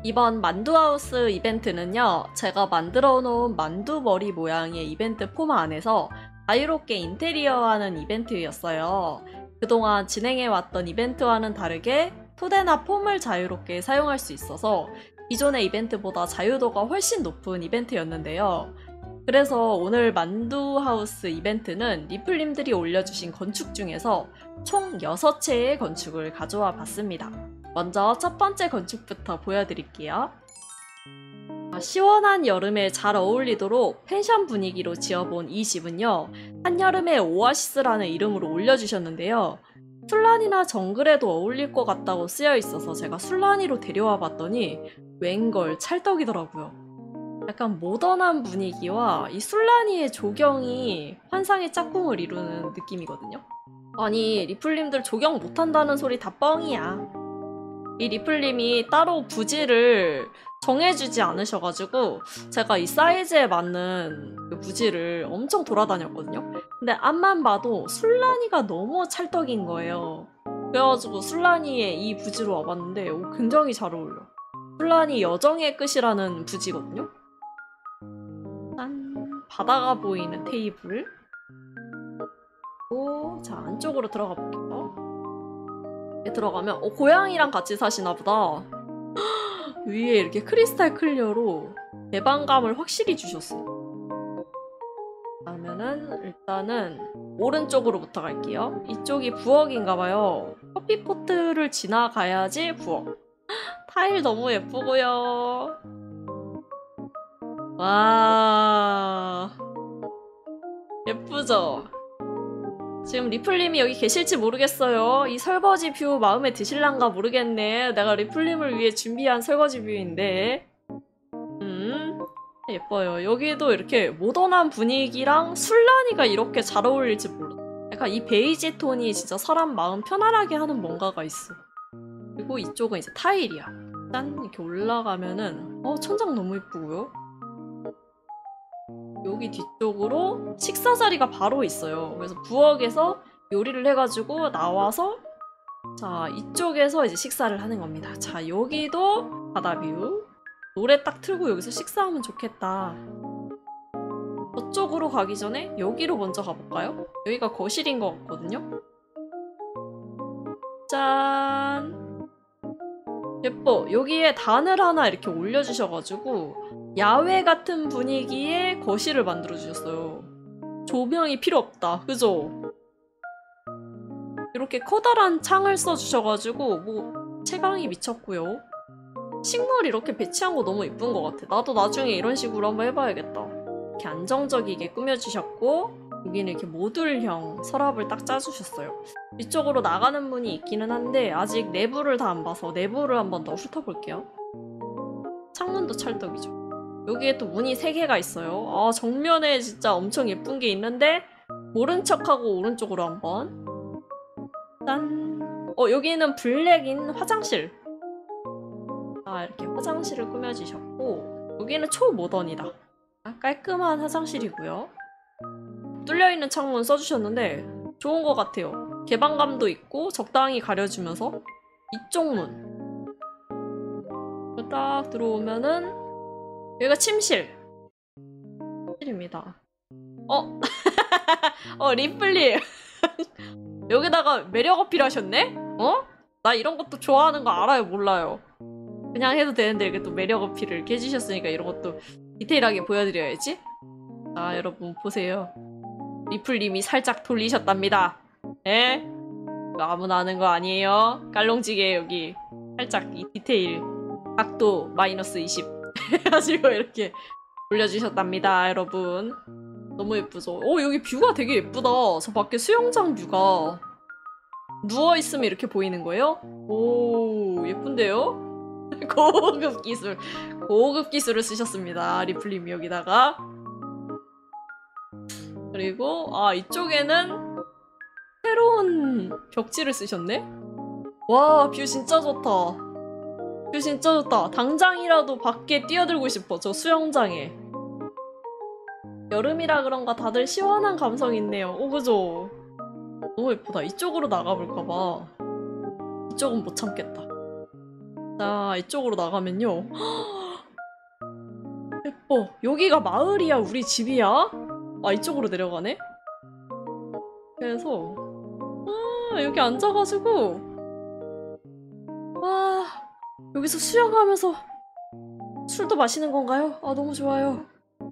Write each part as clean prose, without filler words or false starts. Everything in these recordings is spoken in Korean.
이번 만두하우스 이벤트는요, 제가 만들어 놓은 만두 머리 모양의 이벤트 폼 안에서 자유롭게 인테리어하는 이벤트였어요. 그동안 진행해왔던 이벤트와는 다르게 토대나 폼을 자유롭게 사용할 수 있어서 기존의 이벤트보다 자유도가 훨씬 높은 이벤트였는데요. 그래서 오늘 만두하우스 이벤트는 리플님들이 올려주신 건축 중에서 총 6채의 건축을 가져와 봤습니다. 먼저 첫 번째 건축부터 보여드릴게요. 시원한 여름에 잘 어울리도록 펜션 분위기로 지어본 이 집은요, 한여름의 오아시스라는 이름으로 올려주셨는데요. 술란이나 정글에도 어울릴 것 같다고 쓰여 있어서 제가 술란이로 데려와 봤더니 웬걸 찰떡이더라고요. 약간 모던한 분위기와 이 술란이의 조경이 환상의 짝꿍을 이루는 느낌이거든요. 아니, 리플님들 조경 못한다는 소리 다 뻥이야. 이 리플님이 따로 부지를 정해주지 않으셔가지고 제가 이 사이즈에 맞는 그 부지를 엄청 돌아다녔거든요. 근데 앞만 봐도 술란이가 너무 찰떡인 거예요. 그래가지고 술란이의 이 부지로 와봤는데 굉장히 잘 어울려. 술란이 여정의 끝이라는 부지거든요. 짠! 바다가 보이는 테이블. 자, 안쪽으로 들어가 볼게요. 들어가면 고양이랑 같이 사시나 보다. 위에 이렇게 크리스탈 클리어로 개방감을 확실히 주셨어. 그러면은 일단은 오른쪽으로부터 갈게요. 이쪽이 부엌인가봐요. 커피포트를 지나가야지 부엌. 타일 너무 예쁘고요. 와, 예쁘죠? 지금 리플님이 여기 계실지 모르겠어요. 이 설거지 뷰 마음에 드실란가 모르겠네. 내가 리플님을 위해 준비한 설거지 뷰인데. 예뻐요. 여기도 이렇게 모던한 분위기랑 술란이가 이렇게 잘 어울릴지 몰라. 약간 이 베이지 톤이 진짜 사람 마음 편안하게 하는 뭔가가 있어. 그리고 이쪽은 이제 타일이야. 짠! 이렇게 올라가면은 천장 너무 예쁘고요. 여기 뒤쪽으로 식사 자리가 바로 있어요. 그래서 부엌에서 요리를 해가지고 나와서 자, 이쪽에서 이제 식사를 하는 겁니다. 자, 여기도 바다뷰. 노래 딱 틀고 여기서 식사하면 좋겠다. 저쪽으로 가기 전에 여기로 먼저 가볼까요? 여기가 거실인 것 같거든요. 짠! 예뻐. 여기에 단을 하나 이렇게 올려주셔가지고 야외 같은 분위기의 거실을 만들어주셨어요. 조명이 필요 없다. 그죠? 이렇게 커다란 창을 써주셔가지고 채광이 미쳤고요. 식물 이렇게 배치한 거 너무 예쁜 것 같아. 나도 나중에 이런 식으로 한번 해봐야겠다. 이렇게 안정적이게 꾸며주셨고 여기는 이렇게 모듈형 서랍을 딱 짜주셨어요. 이쪽으로 나가는 문이 있기는 한데 아직 내부를 다 안 봐서 내부를 한번 더 훑어볼게요. 창문도 찰떡이죠. 여기에 또 문이 3개가 있어요. 정면에 진짜 엄청 예쁜 게 있는데 모른 척하고 오른쪽으로 한번. 짠! 여기는 블랙인 화장실. 이렇게 화장실을 꾸며주셨고 여기는 초모던이다. 깔끔한 화장실이고요. 뚫려있는 창문 써주셨는데 좋은 것 같아요. 개방감도 있고 적당히 가려주면서 이쪽 문 딱 들어오면은 여기가 침실입니다. 리플님 여기다가 매력 어필하셨네? 나 이런 것도 좋아하는 거 알아요? 몰라요? 그냥 해도 되는데 이렇게 또 매력 어필을 이렇게 해주셨으니까 이런 것도 디테일하게 보여드려야지. 자, 여러분 보세요. 리플님이 살짝 돌리셨답니다. 예? 아무나 아는 거 아니에요. 깔롱지게 여기 살짝 이 디테일 각도 마이너스 20 해가지고 이렇게 올려주셨답니다. 여러분 너무 예쁘죠? 여기 뷰가 되게 예쁘다. 저 밖에 수영장 뷰가 누워있으면 이렇게 보이는 거예요? 오, 예쁜데요? 고급 기술을 쓰셨습니다. 리플님이 여기다가. 그리고 이쪽에는 새로운 벽지를 쓰셨네? 와, 뷰 진짜 좋다. 뷰 진짜 좋다. 당장이라도 밖에 뛰어들고 싶어. 저 수영장에. 여름이라 그런가 다들 시원한 감성 있네요. 그죠? 너무 예쁘다. 이쪽으로 나가볼까봐. 이쪽은 못 참겠다. 자, 이쪽으로 나가면요. 예뻐. 여기가 마을이야, 우리 집이야? 아, 이쪽으로 내려가네? 그래서 여기 앉아가지고 와, 여기서 수영하면서 술도 마시는 건가요? 아, 너무 좋아요.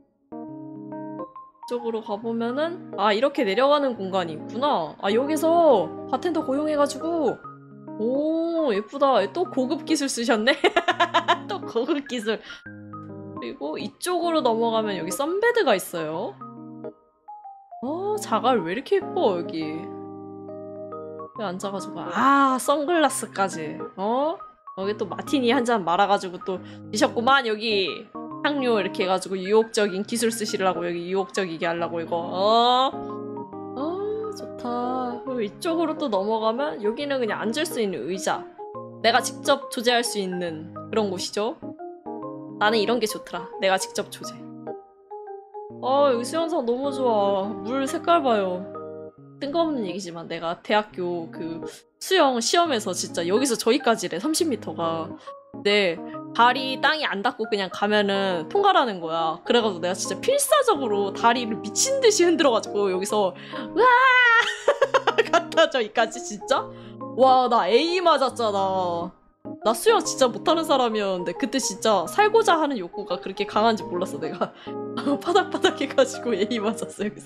이쪽으로 가보면은 이렇게 내려가는 공간이 있구나. 여기서 바텐더 고용해가지고 오, 예쁘다. 또 고급 기술 쓰셨네? 또 고급 기술. 그리고 이쪽으로 넘어가면 여기 선베드가 있어요. 자갈 왜 이렇게 예뻐, 여기. 여기 앉아가지고 선글라스까지. 여기 또 마티니 한 잔 말아가지고 또 드셨구만. 여기 향료 이렇게 해가지고 유혹적인 기술 쓰시려고 여기 유혹적이게 하려고 이거. 좋다. 그리고 이쪽으로 또 넘어가면 여기는 그냥 앉을 수 있는 의자. 내가 직접 조제할 수 있는 그런 곳이죠. 나는 이런 게 좋더라. 내가 직접 조제. 여기 수영장 너무 좋아. 물 색깔 봐요. 뜬금없는 얘기지만 내가 대학교 그 수영 시험에서 진짜 여기서 저기까지래. 30m가. 근데 발이 땅이 안 닿고 그냥 가면은 통과라는 거야. 그래가지고 내가 진짜 필사적으로 다리를 미친듯이 흔들어가지고 여기서 으아 갔다 저기까지 진짜. 와, 나 A 맞았잖아. 나 수영 진짜 못하는 사람이었는데 그때 진짜 살고자 하는 욕구가 그렇게 강한지 몰랐어. 내가 파닥파닥 해가지고 A 맞았어. 여기서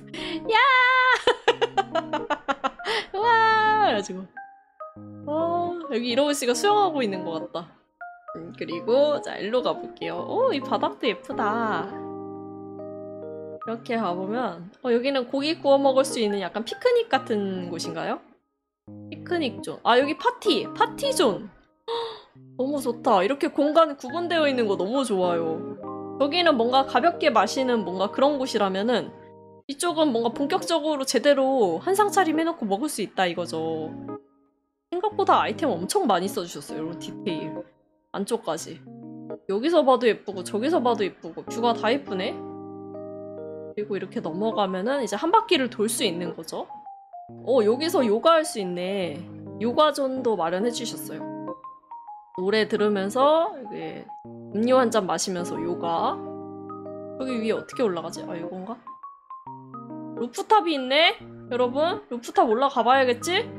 야 와 그래가지고 여기 이러고 씨가 수영하고 있는 것 같다. 그리고 자, 일로 가볼게요. 오, 이 바닥도 예쁘다. 이렇게 가보면 여기는 고기 구워 먹을 수 있는 약간 피크닉 같은 곳인가요? 피크닉 존. 여기 파티 존. 너무 좋다. 이렇게 공간 구분되어 있는 거 너무 좋아요. 여기는 뭔가 가볍게 마시는 뭔가 그런 곳이라면은 이쪽은 뭔가 본격적으로 제대로 한상 차림 해놓고 먹을 수 있다 이거죠. 생각보다 아이템 엄청 많이 써주셨어요. 이런 디테일. 안쪽까지. 여기서 봐도 예쁘고 저기서 봐도 예쁘고 뷰가 다 예쁘네. 그리고 이렇게 넘어가면은 이제 한 바퀴를 돌 수 있는 거죠. 여기서 요가할 수 있네. 요가존도 마련해 주셨어요. 노래 들으면서 이게 음료 한 잔 마시면서 요가. 여기 위에 어떻게 올라가지? 이건가? 루프탑이 있네? 여러분? 루프탑 올라가 봐야겠지?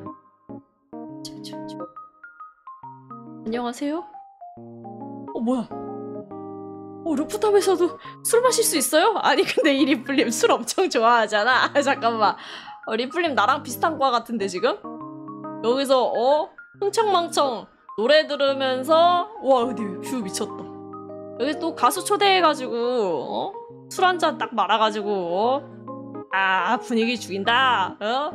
안녕하세요? 뭐야? 루프탑에서도 술 마실 수 있어요? 아니 근데 이 리플님 술 엄청 좋아하잖아. 잠깐만. 리플님 나랑 비슷한 과 같은데 지금? 여기서 흥청망청 노래 들으면서 와 근데 뷰 미쳤다. 여기 또 가수 초대해가지고 술 한 잔 딱 말아가지고 분위기 죽인다.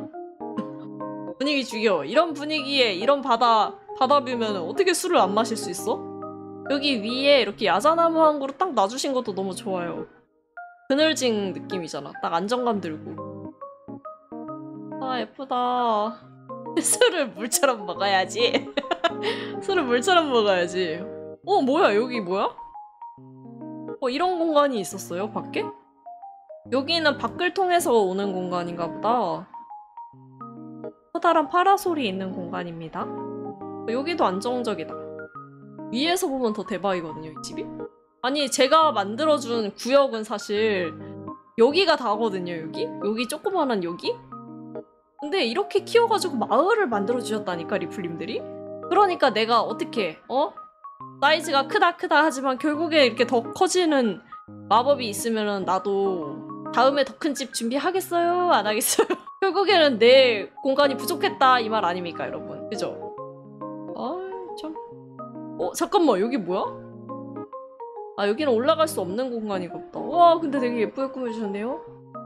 분위기 죽여. 이런 분위기에 이런 바다뷰면 어떻게 술을 안 마실 수 있어? 여기 위에 이렇게 야자나무 한 그루 딱 놔주신 것도 너무 좋아요. 그늘진 느낌이잖아. 딱 안정감 들고. 예쁘다. 술을 물처럼 먹어야지. 술을 물처럼 먹어야지. 뭐야 여기 뭐야? 이런 공간이 있었어요 밖에? 여기는 밖을 통해서 오는 공간인가 보다. 커다란 파라솔이 있는 공간입니다. 여기도 안정적이다. 위에서 보면 더 대박이거든요 이 집이? 아니 제가 만들어준 구역은 사실 여기가 다거든요. 여기 조그만한 여기? 근데 이렇게 키워가지고 마을을 만들어주셨다니까 리플님들이? 그러니까 내가 어떻게 사이즈가 크다 하지만 결국에 이렇게 더 커지는 마법이 있으면은 나도 다음에 더 큰 집 준비하겠어요? 안 하겠어요? 결국에는 내 공간이 부족했다 이 말 아닙니까 여러분? 그죠? 참. 잠깐만 여기 뭐야? 여기는 올라갈 수 없는 공간이가 보다. 와 근데 되게 예쁘게 꾸며주셨네요.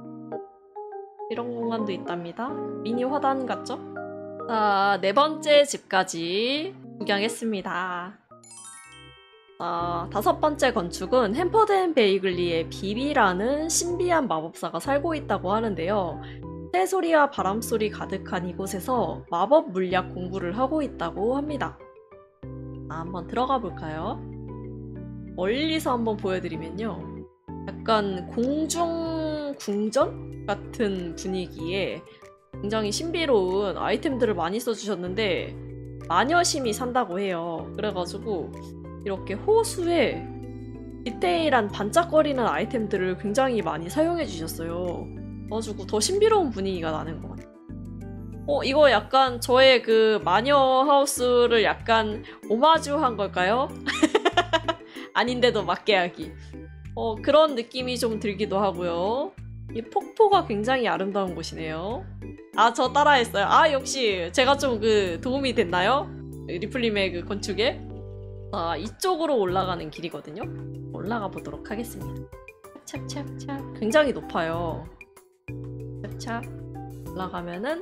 이런 공간도 있답니다. 미니 화단 같죠? 자, 4번째 집까지 구경했습니다. 자, 5번째 건축은 햄퍼드 앤 베이글리의 비비라는 신비한 마법사가 살고 있다고 하는데요. 새소리와 바람소리 가득한 이곳에서 마법 물약 공부를 하고 있다고 합니다. 한번 들어가 볼까요? 멀리서 한번 보여드리면요. 약간 공중 궁전 같은 분위기에 굉장히 신비로운 아이템들을 많이 써주셨는데 마녀심이 산다고 해요. 그래가지고 이렇게 호수에 디테일한 반짝거리는 아이템들을 굉장히 많이 사용해 주셨어요. 그래가지고 더 신비로운 분위기가 나는 것 같아요. 이거 약간 저의 그 마녀 하우스를 약간 오마주한 걸까요? 아닌데도 맞게 하기. 그런 느낌이 좀 들기도 하고요. 이 폭포가 굉장히 아름다운 곳이네요. 아, 저 따라했어요. 아, 역시 제가 좀 그 도움이 됐나요? 리플님의 그 건축에? 자, 이쪽으로 올라가는 길이거든요. 올라가 보도록 하겠습니다. 착착착. 굉장히 높아요. 착착. 올라가면은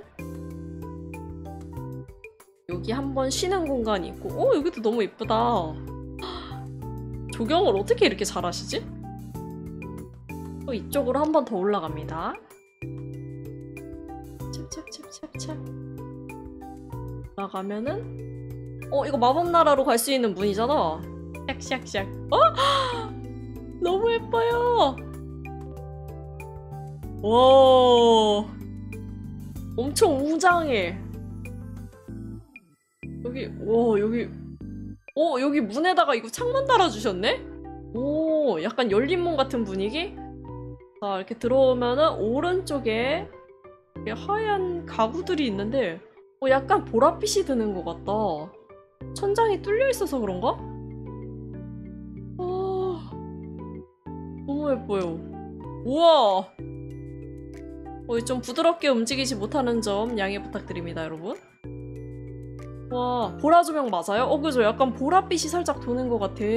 여기 한번 쉬는 공간이 있고, 여기도 너무 이쁘다. 조경을 어떻게 이렇게 잘하시지? 또 이쪽으로 한 번 더 올라갑니다. 찹찹찹찹찹. 올라가면은 이거 마법나라로 갈 수 있는 문이잖아. 샥샥샥. 너무 예뻐요. 와, 엄청 웅장해. 여기 문에다가 이거 창문 달아주셨네? 오, 약간 열린 문 같은 분위기? 자, 이렇게 들어오면은 오른쪽에 하얀 가구들이 있는데 약간 보랏빛이 드는 것 같다. 천장이 뚫려 있어서 그런가? 너무 예뻐요. 우와! 좀 부드럽게 움직이지 못하는 점 양해 부탁드립니다, 여러분. 와, 보라 조명 맞아요? 그죠? 약간 보랏빛이 살짝 도는 것 같아.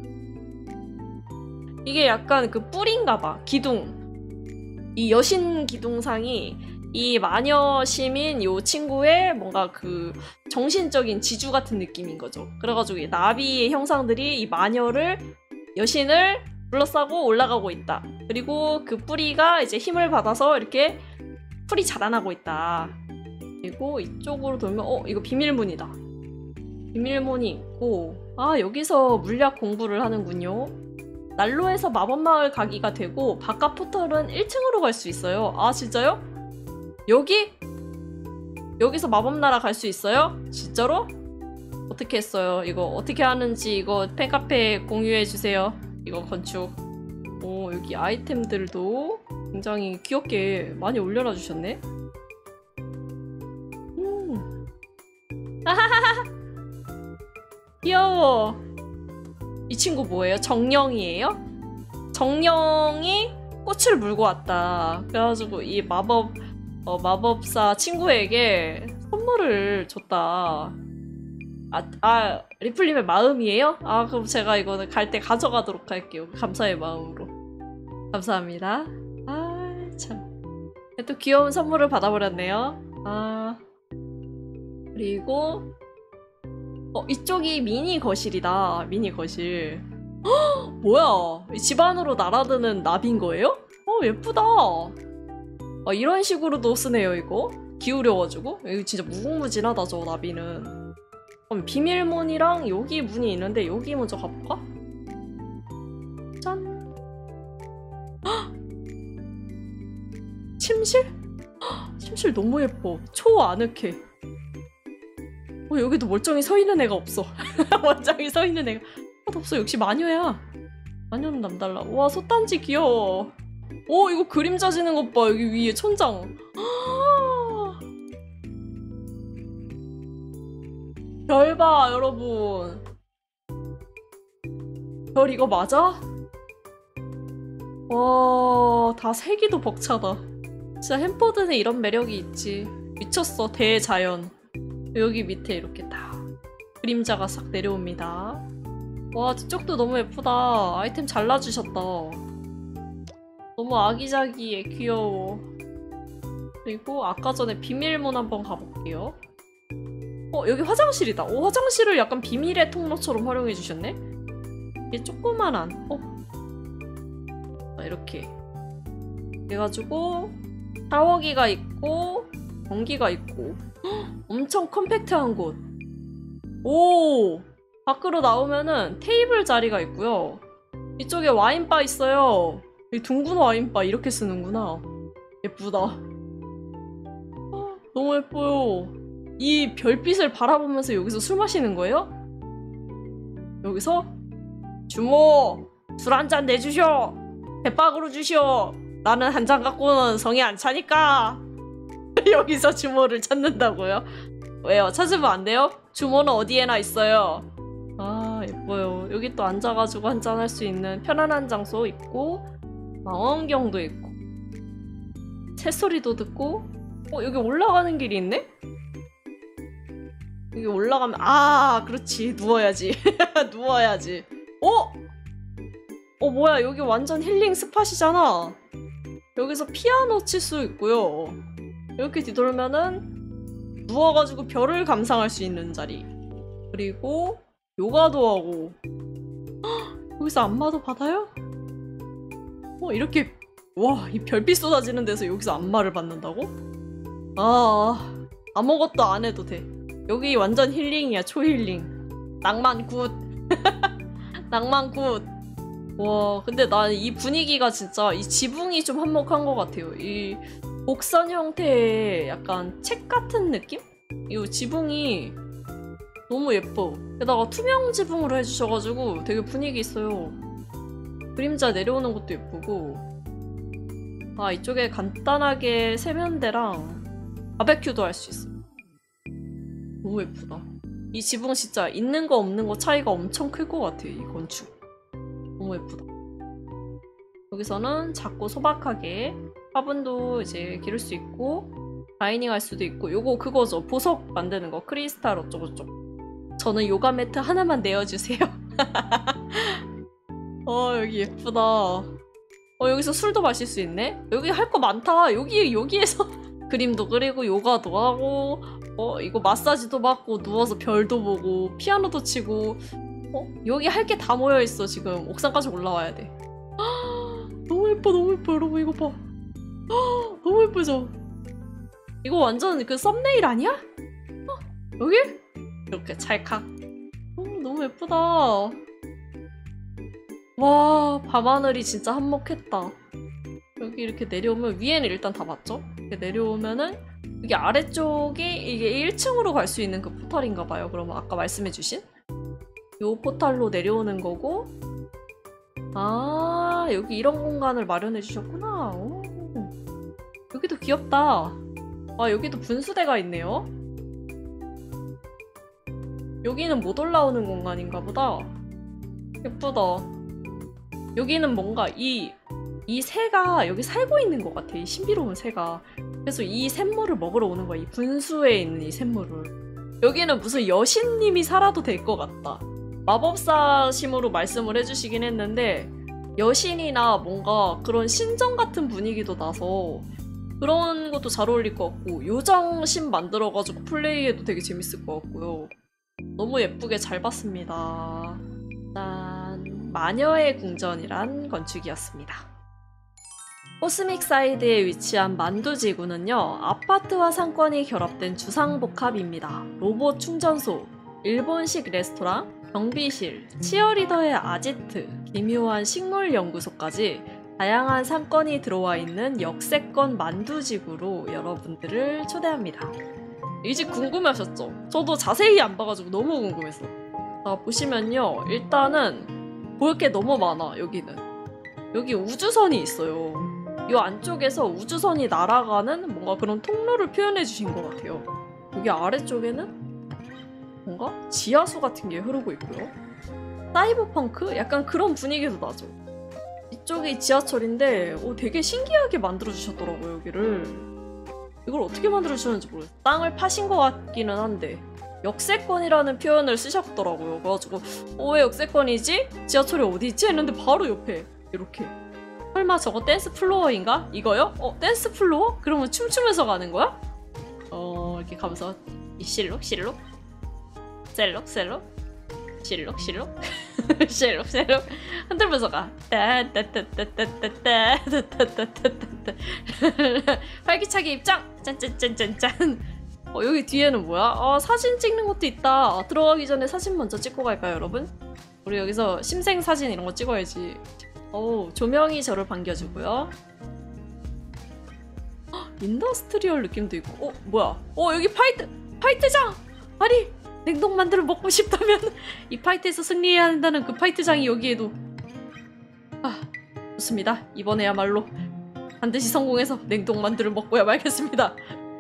이게 약간 그 뿔인가봐. 기둥. 이 여신 기둥상이 이 마녀 시민 요 친구의 뭔가 그 정신적인 지주 같은 느낌인 거죠. 그래가지고 이 나비의 형상들이 이 마녀를, 여신을 둘러싸고 올라가고 있다. 그리고 그 뿌리가 이제 힘을 받아서 이렇게 풀이 자라나고 있다. 그리고 이쪽으로 돌면 이거 비밀문이다. 비밀문이 있고, 여기서 물약 공부를 하는군요. 난로에서 마법마을 가기가 되고 바깥 포털은 1층으로 갈 수 있어요. 아, 진짜요? 여기서 마법나라 갈 수 있어요? 진짜로? 어떻게 했어요? 이거 어떻게 하는지 이거 팬카페에 공유해주세요. 이거 건축. 여기 아이템들도 굉장히 귀엽게 많이 올려놔 주셨네. 귀여워. 이 친구 뭐예요? 정령이에요? 정령이 꽃을 물고 왔다. 그래가지고 이 마법사 친구에게 선물을 줬다. 리플님의 마음이에요? 그럼 제가 이거는 갈 때 가져가도록 할게요. 감사의 마음으로. 감사합니다. 참. 또 귀여운 선물을 받아버렸네요. 그리고 이쪽이 미니 거실이다. 미니 거실. 뭐야? 집 안으로 날아드는 나비인 거예요? 예쁘다. 이런 식으로도 쓰네요, 이거. 기울여가지고. 이거 진짜 무궁무진하다, 저 나비는. 그럼 비밀문이랑 여기 문이 있는데 여기 먼저 가볼까? 짠. 침실? 침실 너무 예뻐. 초아늑해. 여기도 멀쩡히 서 있는 애가 없어. 멀쩡히 서 있는 애가 하나도 없어. 역시 마녀야. 마녀는 남달라. 와, 솥단지 귀여워. 이거 그림자 지는 것 봐. 여기 위에 천장. 별 봐, 여러분. 별 이거 맞아? 와, 다 색이도 벅차다. 진짜 햄버드는 이런 매력이 있지. 미쳤어, 대자연. 여기 밑에 이렇게 다 그림자가 싹 내려옵니다. 와, 뒤쪽도 너무 예쁘다. 아이템 잘라주셨다. 너무 아기자기해. 귀여워. 그리고 아까 전에 비밀문 한번 가볼게요. 여기 화장실이다. 화장실을 약간 비밀의 통로처럼 활용해주셨네? 이게 조그만한 이렇게 해가지고 샤워기가 있고 전기가 있고 엄청 컴팩트한 곳. 오! 밖으로 나오면은 테이블 자리가 있고요. 이쪽에 와인바 있어요. 이 둥근 와인바 이렇게 쓰는구나. 예쁘다. 너무 예뻐요. 이 별빛을 바라보면서 여기서 술 마시는 거예요? 여기서 주모 술 한 잔 내주쇼. 대박으로 주쇼. 나는 한 잔 갖고는 성이 안 차니까. 여기서 주모를 찾는다고요? 왜요? 찾으면 안 돼요? 주모는 어디에나 있어요. 아 예뻐요. 여기 또 앉아가지고 한잔 할 수 있는 편안한 장소 있고 망원경도 있고 새소리도 듣고 여기 올라가는 길이 있네? 여기 올라가면 아 그렇지 누워야지. 누워야지. 뭐야 여기 완전 힐링 스팟이잖아. 여기서 피아노 칠 수 있고요. 이렇게 뒤돌면은 누워가지고 별을 감상할 수 있는 자리. 그리고 요가도 하고. 헉, 여기서 안마도 받아요? 이렇게 와 이 별빛 쏟아지는 데서 여기서 안마를 받는다고? 아무것도 안 해도 돼. 여기 완전 힐링이야. 초힐링. 낭만 굿. 낭만 굿. 와 근데 난 이 분위기가 진짜 이 지붕이 좀 한몫한 것 같아요. 이 곡선 형태의 약간 책 같은 느낌? 이 지붕이 너무 예뻐. 게다가 투명 지붕으로 해주셔가지고 되게 분위기 있어요. 그림자 내려오는 것도 예쁘고. 이쪽에 간단하게 세면대랑 바베큐도 할 수 있어. 너무 예쁘다. 이 지붕 진짜 있는 거 없는 거 차이가 엄청 클 것 같아. 이 건축 너무 예쁘다. 여기서는 작고 소박하게 화분도 이제 기를 수 있고 다이닝 할 수도 있고. 요거 그거죠. 보석 만드는 거 크리스탈 어쩌고저쩌고. 저는 요가 매트 하나만 내어주세요. 여기 예쁘다. 여기서 술도 마실 수 있네? 여기 할 거 많다. 여기에서 그림도 그리고 요가도 하고 이거 마사지도 받고 누워서 별도 보고 피아노도 치고 여기 할 게 다 모여있어. 지금 옥상까지 올라와야 돼. 너무 예뻐 너무 예뻐 여러분 이거 봐. 너무 예쁘죠? 이거 완전 그 썸네일 아니야? 여기? 이렇게 찰칵. 너무 예쁘다. 와 밤하늘이 진짜 한몫했다. 여기 이렇게 내려오면 위에는 일단 다 봤죠? 이렇게 내려오면은 여기 아래쪽이 이게 1층으로 갈 수 있는 그 포탈인가 봐요. 그러면 아까 말씀해주신 요 포탈로 내려오는 거고. 여기 이런 공간을 마련해 주셨구나. 여기도 귀엽다. 여기도 분수대가 있네요. 여기는 못 올라오는 공간인가 보다. 예쁘다. 여기는 뭔가 이 새가 여기 살고 있는 것 같아. 이 신비로운 새가. 그래서 이 샘물을 먹으러 오는 거야. 이 분수에 있는 이 샘물을. 여기는 무슨 여신님이 살아도 될 것 같다. 마법사심으로 말씀을 해주시긴 했는데 여신이나 뭔가 그런 신정 같은 분위기도 나서 그런 것도 잘 어울릴 것 같고 요정신 만들어가지고 플레이해도 되게 재밌을 것 같고요. 너무 예쁘게 잘 봤습니다. 짠! 마녀의 궁전이란 건축이었습니다. 코스믹 사이드에 위치한 만두지구는요, 아파트와 상권이 결합된 주상복합입니다. 로봇 충전소, 일본식 레스토랑, 경비실, 치어리더의 아지트, 기묘한 식물 연구소까지 다양한 상권이 들어와 있는 역세권 만두지구로 여러분들을 초대합니다. 이 집 궁금하셨죠? 저도 자세히 안 봐가지고 너무 궁금했어. 보시면요, 일단은 볼 게 너무 많아. 여기 우주선이 있어요. 이 안쪽에서 우주선이 날아가는 뭔가 그런 통로를 표현해 주신 것 같아요. 여기 아래쪽에는 뭔가 지하수 같은 게 흐르고 있고요. 사이버펑크? 약간 그런 분위기도 나죠. 이쪽이 지하철인데 되게 신기하게 만들어주셨더라고요. 여기를. 이걸 어떻게 만들어주셨는지 모르겠어요. 땅을 파신 것 같기는 한데 역세권이라는 표현을 쓰셨더라고요. 그래가지고 왜 역세권이지? 지하철이 어디 있지? 했는데 바로 옆에 이렇게. 설마 저거 댄스 플로어인가? 이거요? 댄스 플로어? 그러면 춤추면서 가는 거야? 이렇게 가면서 실룩 셀록 실룩 실룩 흔들면서 가. 활기차게 입장. 짠짠짠짠짠. 여기 뒤에는 뭐야? 사진 찍는 것도 있다. 들어가기 전에 사진 먼저 찍고 갈까요, 여러분? 우리 여기서 심생 사진 이런 거 찍어야지. 조명이 저를 반겨주고요. 인더스트리얼 느낌도 있고. 뭐야? 여기 파이트장! 아니 냉동 만두를 먹고 싶다면 이 파이트에서 승리해야 한다는 그 파이트장이 여기에도. 아 좋습니다. 이번에야말로 반드시 성공해서 냉동 만두를 먹고야 말겠습니다.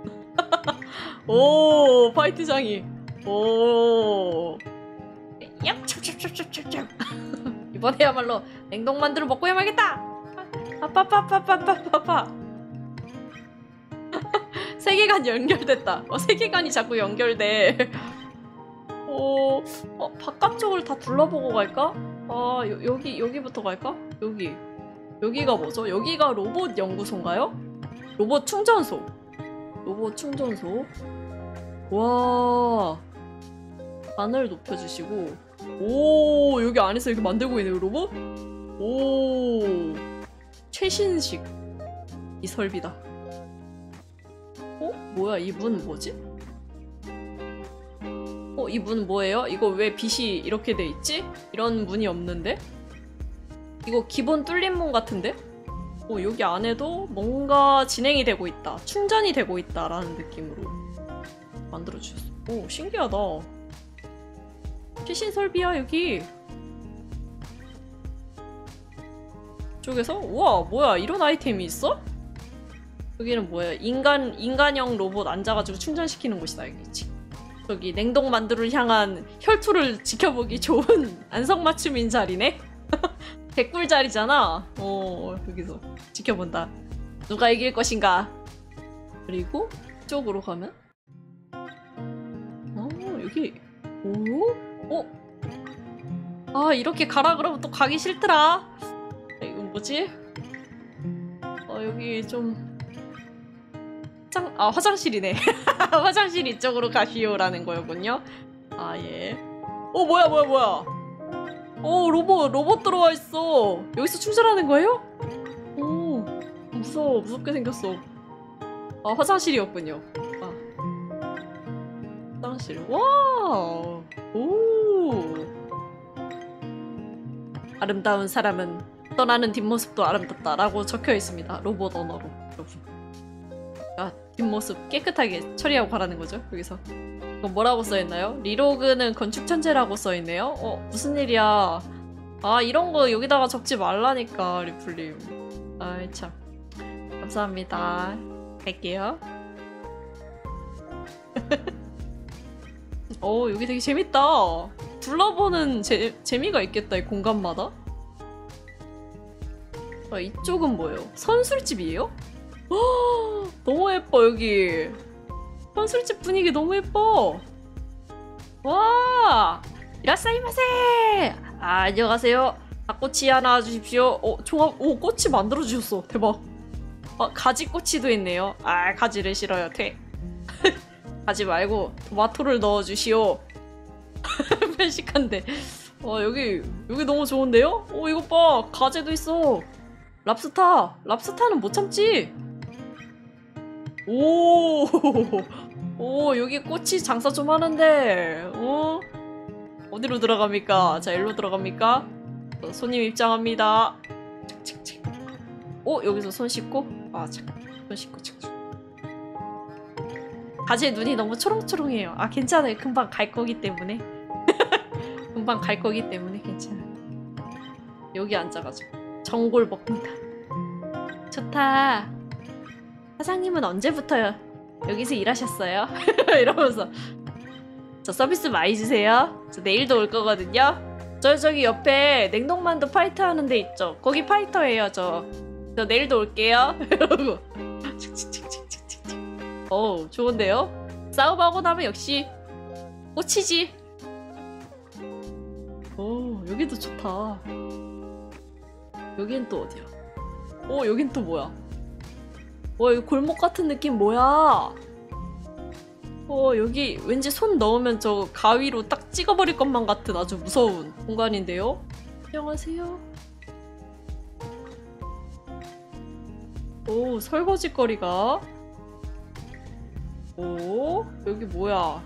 오 파이트장이 오 얍찹찹찹찹찹 이번에야말로 냉동 만두를 먹고야 말겠다. 아빠빠빠빠빠빠빠 세계관 연결됐다. 세계관이 자꾸 연결돼. 바깥쪽을 다 둘러보고 갈까? 여기부터 갈까? 여기가 뭐죠? 여기가 로봇 연구소인가요? 로봇 충전소. 와 반을 높여주시고. 오 여기 안에서 이렇게 만들고 있네요 로봇? 오 최신식 이 설비다. 뭐야 이 문 뭐지? 이 문 뭐예요? 이거 왜 빛이 이렇게 돼 있지? 이런 문이 없는데? 이거 기본 뚫린 문 같은데? 여기 안에도 뭔가 진행이 되고 있다. 충전이 되고 있다 라는 느낌으로 만들어주셨어. 오 신기하다. 최신 설비야 여기. 쪽에서 우와 뭐야 이런 아이템이 있어? 여기는 뭐야 인간형 로봇 앉아가지고 충전시키는 곳이다 여기지. 저기 냉동 만두를 향한 혈투를 지켜보기 좋은 안성맞춤인 자리네? 개꿀 자리잖아. 여기서 지켜본다. 누가 이길 것인가. 그리고 이쪽으로 가면 여기 아 이렇게 가라 그러면 또 가기 싫더라. 이건 뭐지? 여기 좀 화장실이네. 화장실 이쪽으로 가시오라는 거였군요. 아 예. 뭐야 로봇 들어와 있어. 여기서 충전하는 거예요? 오 무서워. 무섭게 생겼어. 화장실이었군요. 화장실. 와. 오. 아름다운 사람은 떠나는 뒷모습도 아름답다라고 적혀 있습니다. 로봇 언어로. 뒷모습 깨끗하게 처리하고 가라는 거죠. 여기서. 이거 뭐라고 써있나요? 리로그는 건축 천재라고 써있네요. 무슨 일이야. 이런 거 여기다가 적지 말라니까 리플님. 아이 참. 감사합니다. 갈게요. 여기 되게 재밌다. 둘러보는 재미가 있겠다 이 공간마다. 이쪽은 뭐예요? 선술집이에요? 너무 예뻐 여기. 선술집 분위기 너무 예뻐. 와 이라사이마세. 안녕하세요. 닭꼬치 하나 주십시오. 꼬치 만들어주셨어. 대박. 가지꼬치도 있네요. 가지를 싫어요. 퇴. 가지 말고 토마토를 넣어주시오. 편식한데. 여기 너무 좋은데요? 이거 봐. 가재도 있어. 랍스타는 못 참지. 여기 꼬치 장사 좀 하는데. 어디로 들어갑니까? 자 일로 들어갑니까? 손님 입장합니다. 여기서 손 씻고. 손 씻고 가재 눈이 너무 초롱초롱해요. 괜찮아요. 금방 갈 거기 때문에. 금방 갈 거기 때문에 괜찮아. 여기 앉아가지고 전골 먹는다. 좋다. 사장님은 언제부터 여기서 일하셨어요? 이러면서 저 서비스 많이 주세요. 저 내일도 올 거거든요. 저기 옆에 냉동만두 파이터 하는 데 있죠? 거기 파이터예요. 저 내일도 올게요. 이러고 좋은데요? 싸움하고 나면 역시 꽃이지. 여기도 좋다. 여긴 또 어디야? 여긴 또 뭐야? 여기 골목 같은 느낌 뭐야? 여기 왠지 손 넣으면 저 가위로 딱 찍어버릴 것만 같은 아주 무서운 공간인데요? 안녕하세요. 설거지거리가. 여기 뭐야?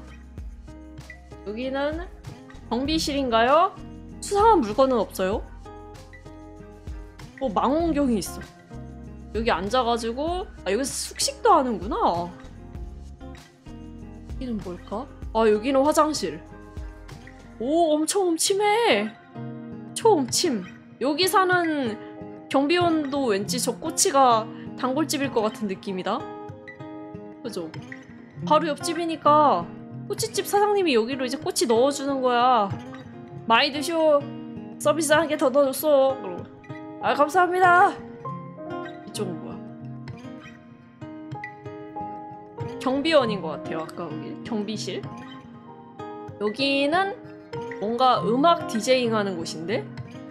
여기는 정비실인가요? 수상한 물건은 없어요? 망원경이 있어. 여기 앉아가지고 여기서 숙식도 하는구나. 여기는 뭘까? 아, 여기는 화장실. 오, 엄청 음침해. 초음침. 여기 사는 경비원도 왠지 저 꼬치가 단골집일 것 같은 느낌이다. 그죠? 바로 옆집이니까 꼬치집 사장님이 여기로 이제 꼬치 넣어주는 거야. 많이 드셔. 서비스 한 개 더 넣어줬어. 그러고. 아, 감사합니다. 이쪽은 뭐야? 경비원인 것 같아요. 아까 여기 경비실. 여기는 뭔가 음악 디제잉 하는 곳인데?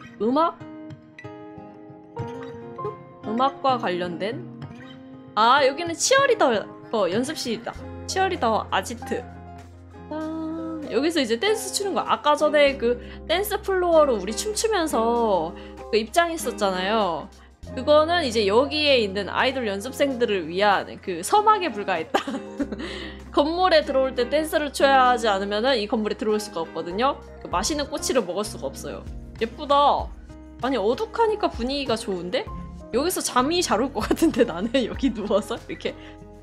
음악과 관련된? 아, 여기는 치어리더 연습실이다. 치어리더 아지트. 아, 여기서 이제 댄스 추는 거. 아까 전에 그 댄스 플로어로 우리 춤추면서 그 입장했었잖아요. 그거는 이제 여기에 있는 아이돌 연습생들을 위한 그 서막에 불과했다. 건물에 들어올 때 댄스를 춰야 하지 않으면 이 건물에 들어올 수가 없거든요. 그 맛있는 꼬치를 먹을 수가 없어요. 예쁘다. 아니, 어둑하니까 분위기가 좋은데? 여기서 잠이 잘 올 것 같은데 나는 여기 누워서 이렇게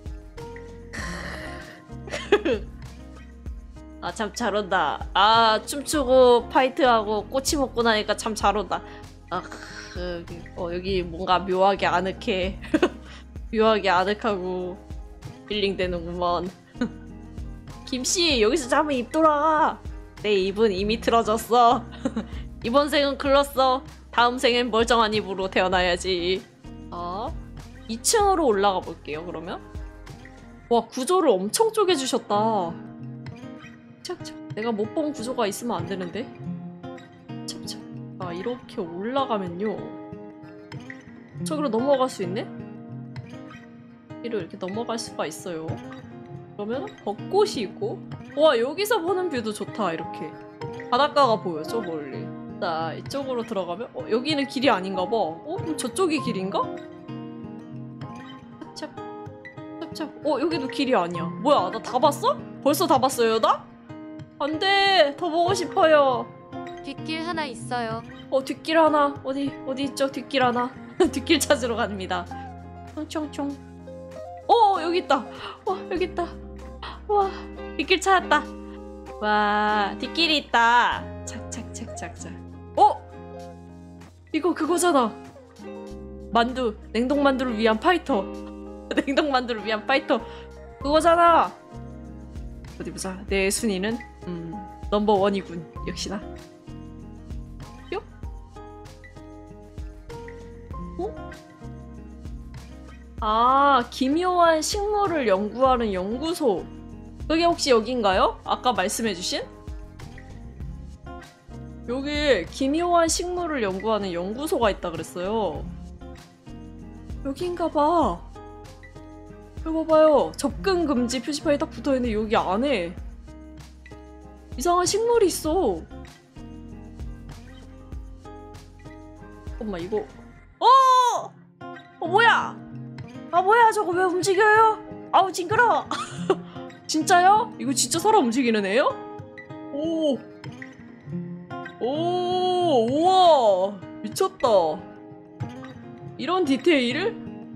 아, 참 잘 온다. 아, 춤추고 파이트하고 꼬치 먹고 나니까 참 잘 온다. 아, 여기 뭔가 묘하게 아늑해. 묘하게 아늑하고 힐링되는구먼. 김씨, 여기서 자면 입 돌아가. 내 입은 이미 틀어졌어. 이번 생은 글렀어. 다음 생엔 멀쩡한 입으로 태어나야지. 2층으로 올라가 볼게요, 그러면. 와, 구조를 엄청 쪼개주셨다. 착착. 내가 못 본 구조가 있으면 안 되는데. 착착. 아, 이렇게 올라가면요. 저기로 넘어갈 수 있네? 여기로 이렇게 넘어갈 수가 있어요. 그러면 벚꽃이 있고. 와, 여기서 보는 뷰도 좋다. 이렇게 바닷가가 보여, 저 멀리. 자, 이쪽으로 들어가면 여기는 길이 아닌가 봐. 그럼 저쪽이 길인가? 찹찹 찹찹. 여기도 길이 아니야. 뭐야, 나 다 봤어? 벌써 다 봤어요, 나? 안돼, 더 보고 싶어요. 뒷길 하나 있어요. 뒷길 하나. 어디 있죠? 뒷길 하나. 뒷길 찾으러 갑니다. 총총총. 여기 있다. 여기 있다. 와, 뒷길 찾았다. 와, 뒷길이 있다. 착착착착착. 이거 그거잖아. 만두. 냉동만두를 위한 파이터. 냉동만두를 위한 파이터. 그거잖아. 어디 보자. 내 순위는 넘버 원이군. 역시나. 뿅? 아, 기묘한 식물을 연구하는 연구소. 그게 혹시 여긴가요? 아까 말씀해주신? 여기 기묘한 식물을 연구하는 연구소가 있다 그랬어요. 여긴가봐. 이거 봐요. 접근 금지 표지판이 딱 붙어있는데 여기 안에 이상한 식물이 있어. 잠깐만, 이거. 뭐야? 뭐야, 저거 왜 움직여요? 아우, 징그러워. 진짜요? 이거 진짜 사람 움직이는 애요? 우와, 미쳤다. 이런 디테일을?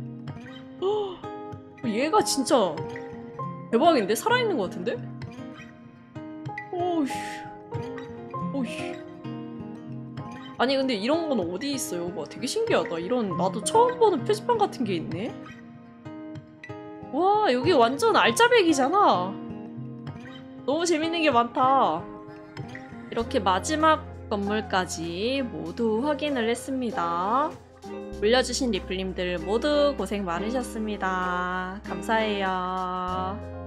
얘가 진짜 대박인데? 살아있는 것 같은데? 오우씨. 아니, 근데 이런 건 어디 있어요? 와, 되게 신기하다. 이런, 나도 처음 보는 표지판 같은 게 있네? 와, 여기 완전 알짜배기잖아. 너무 재밌는 게 많다. 이렇게 마지막 건물까지 모두 확인을 했습니다. 올려주신 리플님들 모두 고생 많으셨습니다. 감사해요.